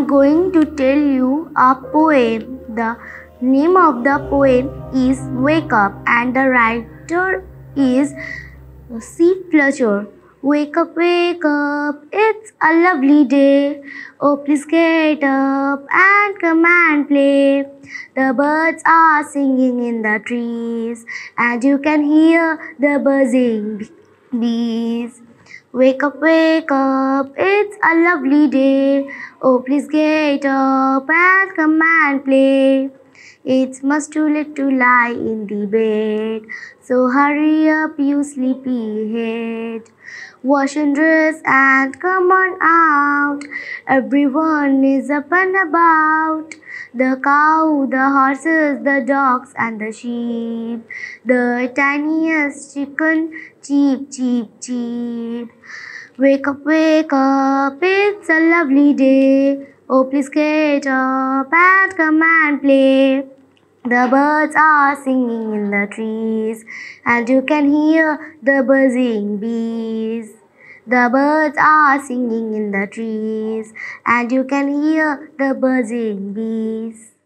going to tell you a poem. The name of the poem is Wake Up and the writer is C. Fletcher. Wake up, it's a lovely day. Oh, please get up and come and play. The birds are singing in the trees, and you can hear the buzzing bees. Wake up, it's a lovely day. Oh, please get up and come and play. It's much too late to lie in the bed, so hurry up, you sleepy head. Wash and dress and come on out. Everyone is up and about. The cow, the horses, the dogs and the sheep. The tiniest chicken, cheep, cheep, cheep. Wake up, it's a lovely day. Oh, please get up and come and play. The birds are singing in the trees, and you can hear the buzzing bees. The birds are singing in the trees, and you can hear the buzzing bees.